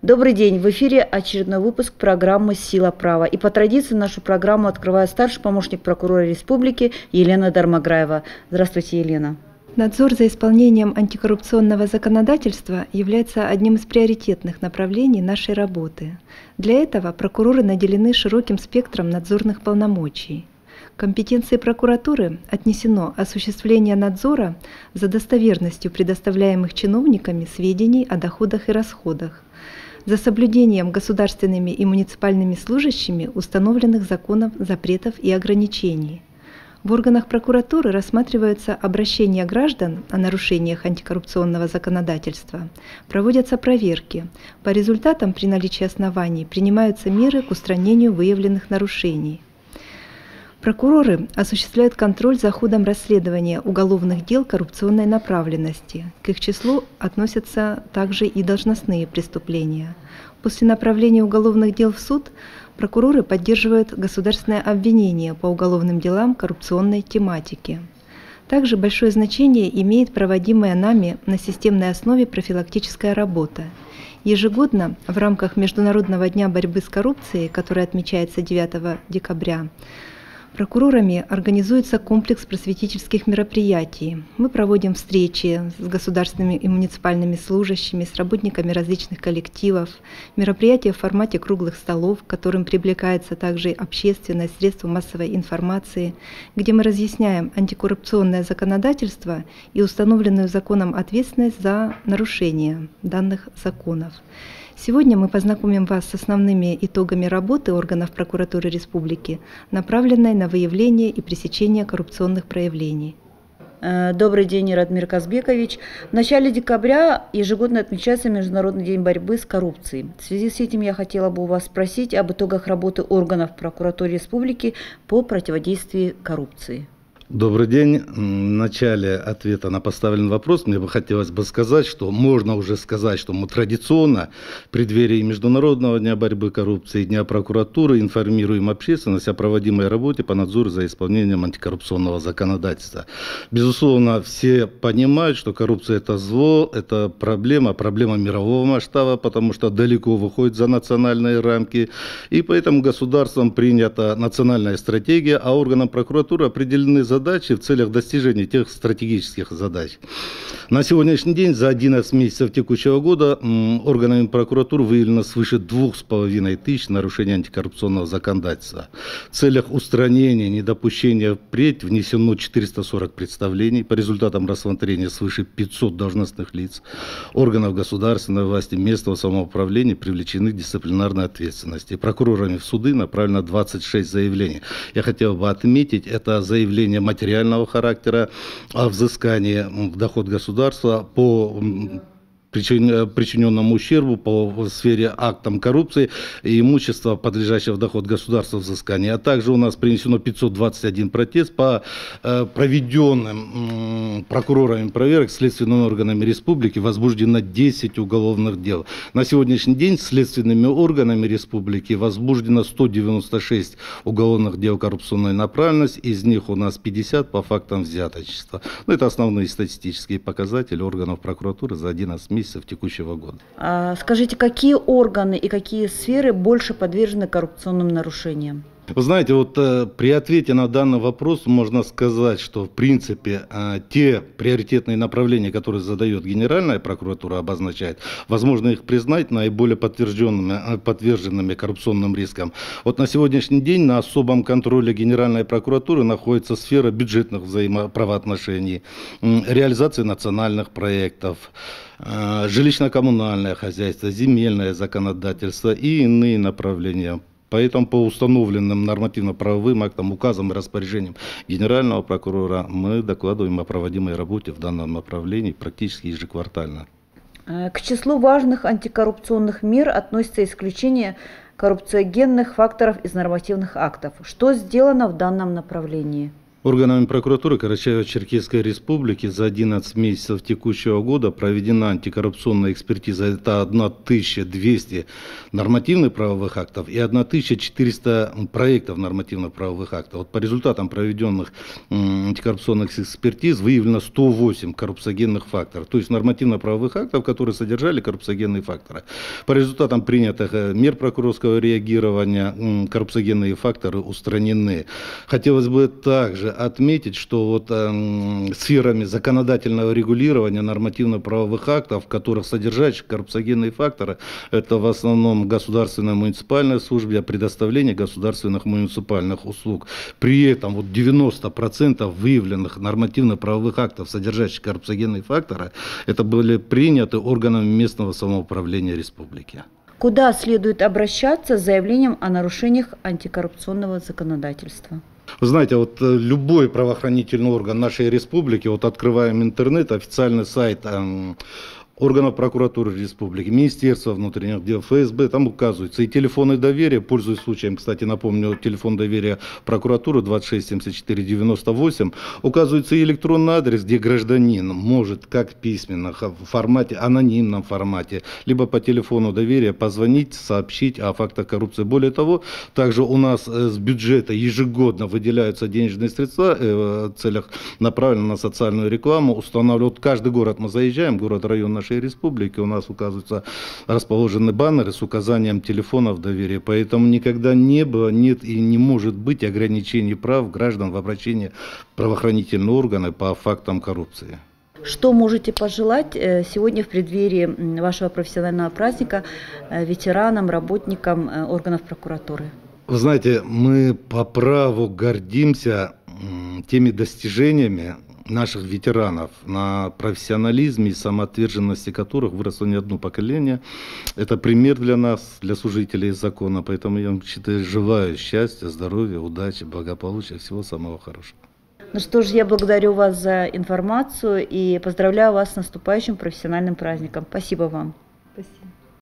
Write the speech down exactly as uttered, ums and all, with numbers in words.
Добрый день! В эфире очередной выпуск программы «Сила права». И по традиции нашу программу открывает старший помощник прокурора республики Елена Дармаграева. Здравствуйте, Елена. Надзор за исполнением антикоррупционного законодательства является одним из приоритетных направлений нашей работы. Для этого прокуроры наделены широким спектром надзорных полномочий. К компетенции прокуратуры отнесено осуществление надзора за достоверностью предоставляемых чиновниками сведений о доходах и расходах, за соблюдением государственными и муниципальными служащими установленных законов, запретов и ограничений. В органах прокуратуры рассматриваются обращения граждан о нарушениях антикоррупционного законодательства, проводятся проверки. По результатам при наличии оснований принимаются меры к устранению выявленных нарушений. Прокуроры осуществляют контроль за ходом расследования уголовных дел коррупционной направленности. К их числу относятся также и должностные преступления. После направления уголовных дел в суд прокуроры поддерживают государственное обвинение по уголовным делам коррупционной тематики. Также большое значение имеет проводимая нами на системной основе профилактическая работа. Ежегодно в рамках Международного дня борьбы с коррупцией, который отмечается девятого декабря, прокурорами организуется комплекс просветительских мероприятий. Мы проводим встречи с государственными и муниципальными служащими, с работниками различных коллективов, мероприятия в формате круглых столов, к которым привлекается также общественность, средства массовой информации, где мы разъясняем антикоррупционное законодательство и установленную законом ответственность за нарушение данных законов. Сегодня мы познакомим вас с основными итогами работы органов прокуратуры республики, направленной на выявление и пресечение коррупционных проявлений. Добрый день, Радмир Казбекович. В начале декабря ежегодно отмечается Международный день борьбы с коррупцией. В связи с этим я хотела бы у вас спросить об итогах работы органов прокуратуры республики по противодействию коррупции. Добрый день. В начале ответа на поставленный вопрос мне бы хотелось бы сказать, что можно уже сказать, что мы традиционно в преддверии Международного дня борьбы с коррупцией и Дня прокуратуры информируем общественность о проводимой работе по надзору за исполнением антикоррупционного законодательства. Безусловно, все понимают, что коррупция – это зло, это проблема, проблема мирового масштаба, потому что далеко выходит за национальные рамки. И поэтому государством принята национальная стратегия, а органам прокуратуры определены задачи, задачи в целях достижения тех стратегических задач. На сегодняшний день за одиннадцать месяцев текущего года органами прокуратуры выявлено свыше двух с половиной тысяч нарушений антикоррупционного законодательства. В целях устранения недопущения впредь внесено четыреста сорок представлений. По результатам рассмотрения свыше пятисот должностных лиц органов государственной власти, местного самоуправления привлечены к дисциплинарной ответственности. Прокурорами в суды направлено двадцать шесть заявлений. Я хотел бы отметить, это заявление материального характера о взыскании в доход государства по причиненному ущербу по сфере актам коррупции и имущества, подлежащего в доход государства взыскания. А также у нас принесено пятьсот двадцать один протест по э, проведенным э, прокурорами проверок следственными органами республики возбуждено десять уголовных дел. На сегодняшний день следственными органами республики возбуждено сто девяносто шесть уголовных дел коррупционной направленности, из них у нас пятьдесят по фактам взяточества. Ну, это основные статистические показатели органов прокуратуры за одиннадцать месяцев текущего года. А скажите, какие органы и какие сферы больше подвержены коррупционным нарушениям? Вы знаете, вот э, при ответе на данный вопрос можно сказать, что в принципе э, те приоритетные направления, которые задает Генеральная прокуратура, обозначает, возможно их признать наиболее подтвержденными, подверженными коррупционным рискам. Вот на сегодняшний день на особом контроле Генеральной прокуратуры находится сфера бюджетных взаимоправоотношений, э, реализации национальных проектов, э, жилищно-коммунальное хозяйство, земельное законодательство и иные направления. Поэтому по установленным нормативно-правовым актам, указам и распоряжениям Генерального прокурора мы докладываем о проводимой работе в данном направлении практически ежеквартально. К числу важных антикоррупционных мер относится исключение коррупциогенных факторов из нормативных актов. Что сделано в данном направлении? Органами прокуратуры Карачаево-Черкесской Республики за одиннадцать месяцев текущего года проведена антикоррупционная экспертиза. Это тысяча двести нормативных правовых актов и тысяча четыреста проектов нормативно-правовых актов. Вот по результатам проведенных антикоррупционных экспертиз выявлено сто восемь коррупциогенных факторов, то есть нормативно-правовых актов, которые содержали коррупциогенные факторы. По результатам принятых мер прокурорского реагирования коррупциогенные факторы устранены. Хотелось бы также отметить, что вот э, сферами законодательного регулирования нормативно-правовых актов, в которых содержащие коррупциогенные факторы, это в основном государственная муниципальная служба, предоставление государственных муниципальных услуг. При этом вот девяносто процентов выявленных нормативно-правовых актов, содержащих коррупциогенные факторы, это были приняты органами местного самоуправления республики. Куда следует обращаться с заявлением о нарушениях антикоррупционного законодательства? Вы знаете, вот любой правоохранительный орган нашей республики, вот открываем интернет, официальный сайт э, органов прокуратуры республики, Министерства внутренних дел, эф эс бэ, там указываются и телефоны доверия, пользуясь случаем, кстати, напомню, телефон доверия прокуратуры двадцать шесть семьдесят четыре девяносто восемь, указывается и электронный адрес, где гражданин может как письменно, в формате, анонимном формате, либо по телефону доверия позвонить, сообщить о фактах коррупции. Более того, также у нас с бюджета ежегодно выделяются денежные средства в целях, направленных на социальную рекламу, устанавливают, каждый город мы заезжаем, город, район нашей республики, у нас указываются, расположены баннеры с указанием телефонов доверия, поэтому никогда не было, нет и не может быть ограничений прав граждан в обращении в правоохранительные органы по фактам коррупции. Что можете пожелать сегодня в преддверии вашего профессионального праздника ветеранам, работникам органов прокуратуры? Вы знаете, мы по праву гордимся теми достижениями наших ветеранов, на профессионализме и самоотверженности которых выросло не одно поколение. Это пример для нас, для служителей закона. Поэтому я вам считаю, желаю счастья, здоровья, удачи, благополучия, всего самого хорошего. Ну что ж, я благодарю вас за информацию и поздравляю вас с наступающим профессиональным праздником. Спасибо вам. Спасибо.